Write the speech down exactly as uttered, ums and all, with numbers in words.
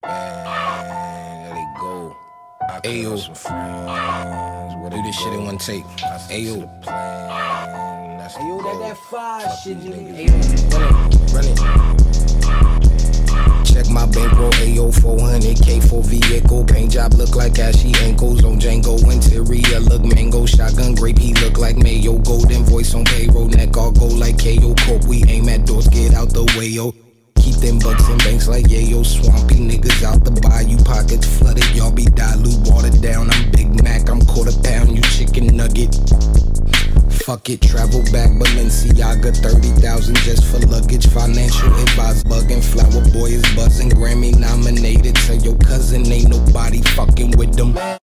Man, there they go. Ayo, do this shit in one take. Ayo, Ayo, that that fire shit, nigga. Run it, run it. Check my bankroll, Ayo, four hundred K for vehicle. Paint job look like ashy ankles on Django. Interior look mango. Shotgun grape, he look like mayo. Golden voice on payroll, neck all go like K O. Cope, we aim at doors, get out the way, yo. Keep them bucks in banks like yayo. Swampy niggas out the bayou, pockets flooded. Y'all be dilute, watered down. I'm Big Mac, I'm quarter pound, you chicken nugget. Fuck it, travel back Balenciaga, thirty thousand just for luggage. Financial advice bugging, Flower Boy is buzzing. Grammy nominated, tell your cousin ain't nobody fucking with them.